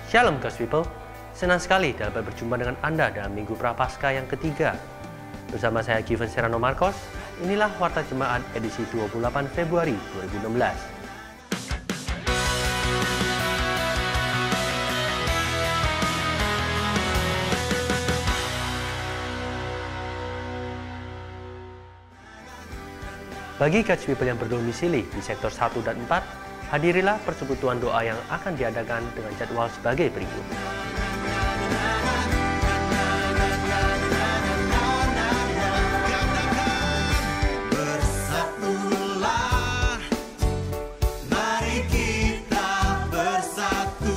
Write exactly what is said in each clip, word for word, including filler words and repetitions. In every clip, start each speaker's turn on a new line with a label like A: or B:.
A: Shalom God's People, senang sekali dapat berjumpa dengan Anda dalam Minggu Prapaskah yang ketiga. Bersama saya Given Serrano Marcos, inilah Warta Jemaat edisi dua puluh delapan Februari dua ribu enam belas. Bagi God's People yang berdomisili di sektor satu dan empat, hadirilah persekutuan doa yang akan diadakan dengan jadwal sebagai berikut.
B: Bersatulah, mari kita bersatu,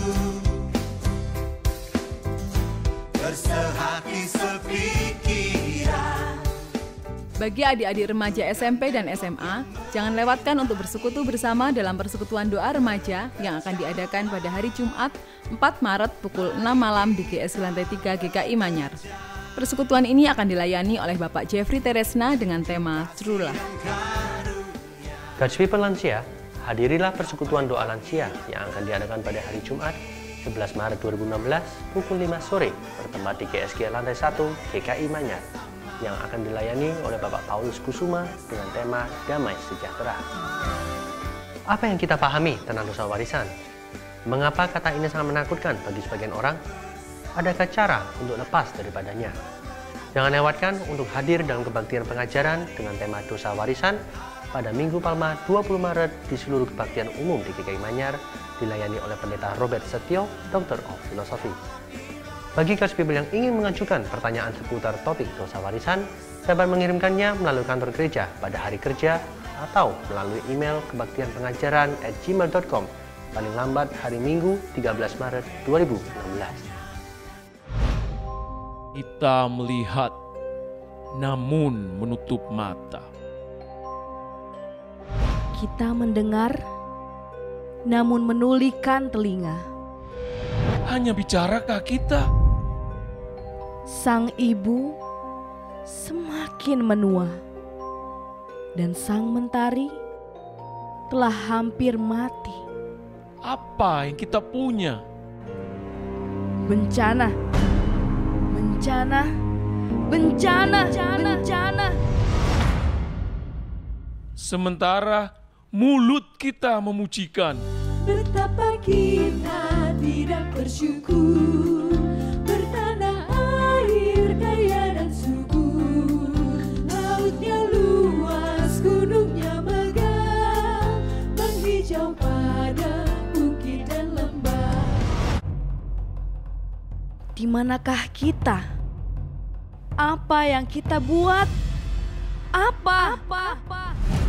B: bersehati sepikiran.
C: Bagi adik-adik remaja S M P dan S M A, jangan lewatkan untuk bersekutu bersama dalam persekutuan doa remaja yang akan diadakan pada hari Jumat empat Maret pukul enam malam di G S Lantai tiga G K I Manyar. Persekutuan ini akan dilayani oleh Bapak Jeffrey Teresna dengan tema True Love.
A: God's People lansia, hadirilah persekutuan doa lansia yang akan diadakan pada hari Jumat sebelas Maret dua ribu enam belas pukul lima sore bertempat di G S G Lantai satu G K I Manyar, yang akan dilayani oleh Bapak Paulus Kusuma dengan tema Damai Sejahtera. Apa yang kita pahami tentang dosa warisan? Mengapa kata ini sangat menakutkan bagi sebagian orang? Adakah cara untuk lepas daripadanya? Jangan lewatkan untuk hadir dalam kebaktian pengajaran dengan tema dosa warisan pada Minggu Palma dua puluh Maret di seluruh kebaktian umum di G K I Manyar, dilayani oleh Pendeta Robert Setio, Doctor of Philosophy. Bagi God's People yang ingin mengajukan pertanyaan seputar topik dosa warisan, dapat mengirimkannya melalui kantor gereja pada hari kerja atau melalui email kebaktian pengajaran at gmail dot com paling lambat hari Minggu tiga belas Maret dua ribu enam belas.
D: Kita melihat, namun menutup mata.
E: Kita mendengar, namun menulikan telinga.
D: Hanya bicarakah kita?
E: Sang ibu semakin menua, dan sang mentari telah hampir mati.
D: Apa yang kita punya?
E: Bencana, bencana, bencana, bencana.
D: Sementara mulut kita memujikan.
F: Betapa kita tidak bersyukur, bertanah air kaya dan subur, lautnya luas, gunungnya megah, menghijau pada bukit dan lembah.
E: Di manakah kita? Apa yang kita buat? Apa? Apa? Apa?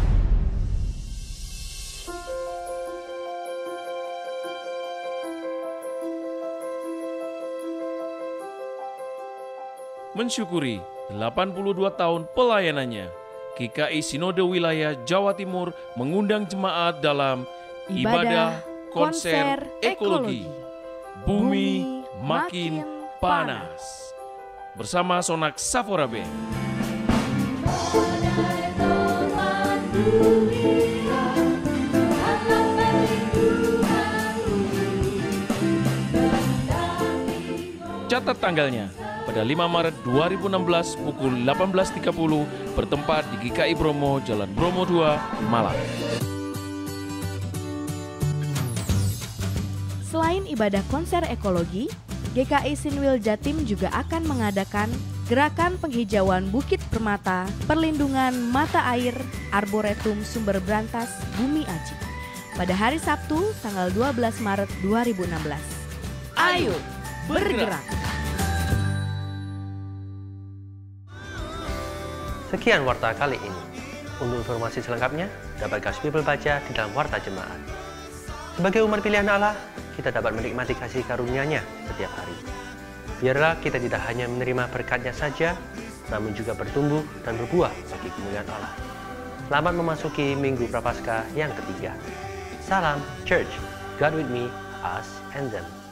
D: Mensyukuri delapan puluh dua tahun pelayanannya, G K I Sinode Wilayah Jawa Timur mengundang jemaat dalam ibadah konser ekologi. Bumi makin panas. Bersama Sonak Safora Band. Catat tanggalnya. Pada lima Maret dua ribu enam belas pukul delapan belas tiga puluh bertempat di G K I Bromo, Jalan Bromo dua, Malang.
E: Selain ibadah konser ekologi, G K I Sinwil Jatim juga akan mengadakan gerakan penghijauan Bukit Permata, perlindungan mata air, Arboretum Sumber Brantas Bumi Aji pada hari Sabtu tanggal dua belas Maret dua ribu enam belas. Ayo bergerak!
A: Sekian warta kali ini. Untuk informasi selengkapnya, dapat God's People baca di dalam Warta Jemaat. Sebagai umat pilihan Allah, kita dapat menikmati kasih karunia-Nya setiap hari. Biarlah kita tidak hanya menerima berkat-Nya saja, namun juga bertumbuh dan berbuah bagi kemuliaan Allah. Selamat memasuki Minggu Prapaskah yang ketiga. Salam Church, God with me, us and them.